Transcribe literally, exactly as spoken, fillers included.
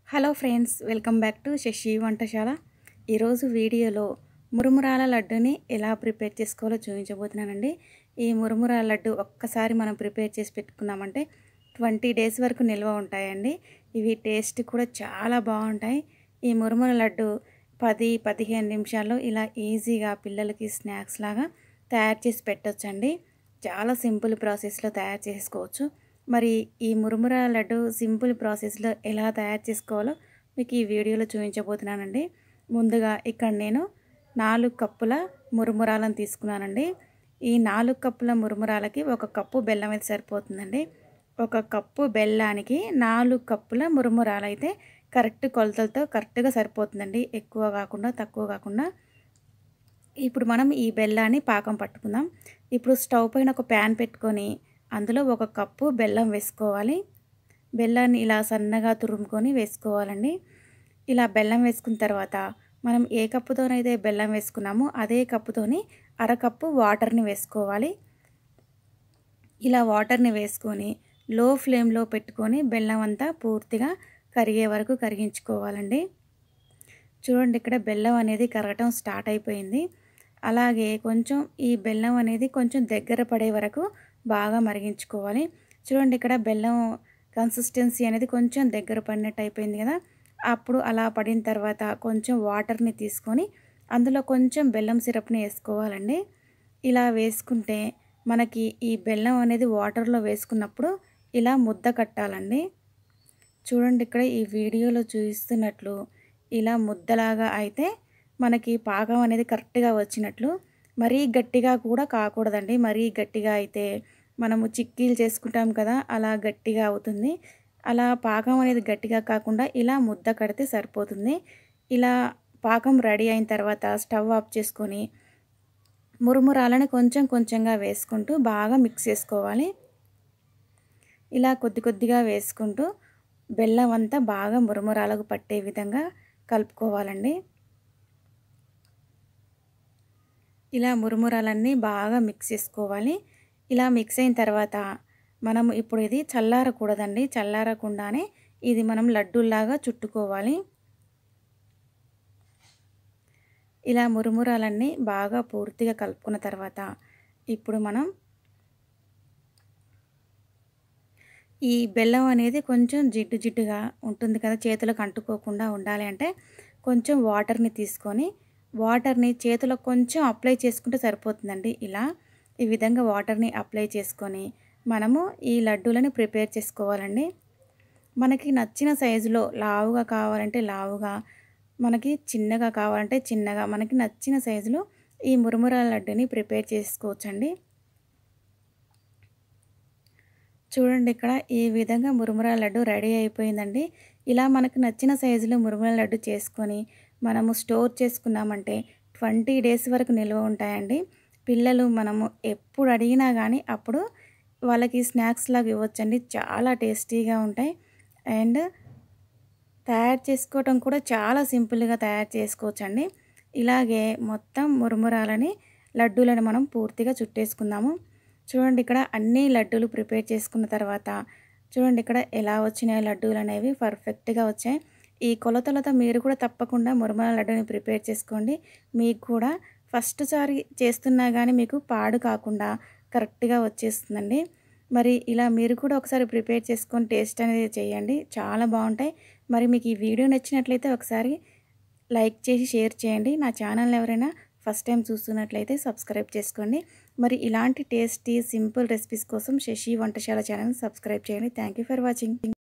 Hello friends, welcome back to Shashi Vantashala. ఈరోజు వీడియోలో మురుమురాల లడ్డుని ఎలా ప్రిపేర్ చేసుకోవాలో చూపించబోతున్నానండి. ఈ మురుమురాల లడ్డు ఒక్కసారి మనం ప్రిపేర్ చేసి పెట్టుకున్నామంటే ట్వంటీ డేస్ వరకు నిల్వ ఉంటాయండి. ఇవి టేస్ట్ కూడా చాలా బాగుంటాయి. ఈ మురుముర లడ్డు పది పదిహేను నిమిషాల్లో ఇలా ఈజీగా పిల్లలకి స్నాక్స్ లాగా తయారు చేసి పెట్టొచ్చండి. చాలా సింపుల్ ప్రాసెస్లో తయారు చేసుకోవచ్చు. మరి ఈ మురుముర లడ్డు సింపుల్ ప్రాసెస్లో ఎలా తయారు చేసుకోవాలో మీకు ఈ వీడియోలో చూపించబోతున్నానండి. ముందుగా ఇక్కడ నేను నాలుగు కప్పుల మురుమురాలను తీసుకున్నానండి. ఈ నాలుగు కప్పుల మురుమురాలకి ఒక కప్పు బెల్లం అయితే సరిపోతుందండి. ఒక కప్పు బెల్లానికి నాలుగు కప్పుల మురుమురాలు అయితే కరెక్ట్ కొలతలతో కరెక్ట్గా సరిపోతుందండి. ఎక్కువ కాకుండా తక్కువ కాకుండా. ఇప్పుడు మనం ఈ బెల్లాన్ని పాకం పట్టుకుందాం. ఇప్పుడు స్టవ్ పైన ఒక ప్యాన్ పెట్టుకొని అందులో ఒక కప్పు బెల్లం వేసుకోవాలి. బెల్లాన్ని ఇలా సన్నగా తురుముకొని వేసుకోవాలండి. ఇలా బెల్లం వేసుకున్న తర్వాత మనం ఏ కప్పుతోనైతే బెల్లం వేసుకున్నామో అదే కప్పుతోని అరకప్పు వాటర్ని వేసుకోవాలి. ఇలా వాటర్ని వేసుకొని లో ఫ్లేమ్లో పెట్టుకొని బెల్లం అంతా పూర్తిగా కరిగే వరకు కరిగించుకోవాలండి. చూడండి, ఇక్కడ బెల్లం అనేది కరగటం స్టార్ట్ అయిపోయింది. అలాగే కొంచెం ఈ బెల్లం అనేది కొంచెం దగ్గర పడే వరకు బాగా మరిగించుకోవాలి. చూడండి, ఇక్కడ బెల్లం కన్సిస్టెన్సీ అనేది కొంచెం దగ్గర పడినట్టు అయిపోయింది కదా. అప్పుడు అలా పడిన తర్వాత కొంచెం వాటర్ని తీసుకొని అందులో కొంచెం బెల్లం సిరప్ని వేసుకోవాలండి. ఇలా వేసుకుంటే మనకి ఈ బెల్లం అనేది వాటర్లో వేసుకున్నప్పుడు ఇలా ముద్ద కట్టాలండి. చూడండి, ఇక్కడ ఈ వీడియోలో చూపిస్తున్నట్లు ఇలా ముద్దలాగా అయితే మనకి పాకం అనేది కరెక్ట్గా వచ్చినట్లు. మరీ గట్టిగా కూడా కాకూడదండి. మరీ గట్టిగా అయితే మనము చిక్కీలు చేసుకుంటాం కదా, అలా గట్టిగా అవుతుంది. అలా పాకం అనేది గట్టిగా కాకుండా ఇలా ముద్ద కడితే సరిపోతుంది. ఇలా పాకం రెడీ అయిన తర్వాత స్టవ్ ఆఫ్ చేసుకొని మురుమురాలని కొంచెం కొంచెంగా వేసుకుంటూ బాగా మిక్స్ చేసుకోవాలి. ఇలా కొద్ది కొద్దిగా వేసుకుంటూ బెల్లం అంతా బాగా మురుమురాలకు పట్టే విధంగా కలుపుకోవాలండి. ఇలా మురుమురాలన్నీ బాగా మిక్స్ చేసుకోవాలి. ఇలా మిక్స్ అయిన తర్వాత మనం ఇప్పుడు ఇది చల్లారకూడదండి. చల్లారకుండానే ఇది మనం లడ్డూలాగా చుట్టుకోవాలి. ఇలా మురుమురాలన్నీ బాగా పూర్తిగా కలుపుకున్న తర్వాత ఇప్పుడు మనం ఈ బెల్లం అనేది కొంచెం జిడ్డు జిడ్డుగా ఉంటుంది కదా, చేతులకు అంటుకోకుండా ఉండాలి అంటే కొంచెం వాటర్ని తీసుకొని వాటర్ని చేతులకు కొంచెం అప్లై చేసుకుంటే సరిపోతుందండి. ఇలా ఈ విధంగా వాటర్ని అప్లై చేసుకొని మనము ఈ లడ్డూలని ప్రిపేర్ చేసుకోవాలండి. మనకి నచ్చిన సైజులో లావుగా కావాలంటే లావుగా, మనకి చిన్నగా కావాలంటే చిన్నగా, మనకి నచ్చిన సైజులో ఈ మురుమురాల లడ్డుని ప్రిపేర్ చేసుకోవచ్చండి. చూడండి, ఇక్కడ ఈ విధంగా మురుమురాల లడ్డు రెడీ అయిపోయిందండి. ఇలా మనకు నచ్చిన సైజులో మురుమురాల లడ్డు చేసుకొని మనము స్టోర్ చేసుకున్నామంటే ట్వంటీ డేస్ వరకు నిల్వ ఉంటాయండి. పిల్లలు మనము ఎప్పుడు అడిగినా కానీ అప్పుడు వాళ్ళకి స్నాక్స్ లాగా ఇవ్వచ్చండి. చాలా టేస్టీగా ఉంటాయి. అండ్ తయారు చేసుకోవటం కూడా చాలా సింపుల్గా తయారు చేసుకోవచ్చండి. ఇలాగే మొత్తం మురుమురాలని లడ్డూలను మనం పూర్తిగా చుట్టేసుకుందాము. చూడండి, ఇక్కడ అన్ని లడ్డూలు ప్రిపేర్ చేసుకున్న తర్వాత చూడండి ఇక్కడ ఎలా వచ్చినాయి లడ్డూలు అనేవి పర్ఫెక్ట్గా వచ్చాయి. ఈ కొలతలతో మీరు కూడా తప్పకుండా మురుమురాల లడ్డూని ప్రిపేర్ చేసుకోండి. మీకు కూడా ఫస్ట్ సారి చేస్తున్నా కానీ మీకు పాడు కాకుండా కరెక్ట్గా వచ్చేస్తుందండి. మరి ఇలా మీరు కూడా ఒకసారి ప్రిపేర్ చేసుకొని టేస్ట్ అనేది చేయండి, చాలా బాగుంటాయి. మరి మీకు ఈ వీడియో నచ్చినట్లయితే ఒకసారి లైక్ చేసి షేర్ చేయండి. నా ఛానల్ ఎవరైనా ఫస్ట్ టైం చూస్తున్నట్లయితే సబ్స్క్రైబ్ చేసుకోండి. మరి ఇలాంటి టేస్టీ సింపుల్ రెసిపీస్ కోసం శశి వంటశాల ఛానల్ సబ్స్క్రైబ్ చేయండి. Thank you for watching.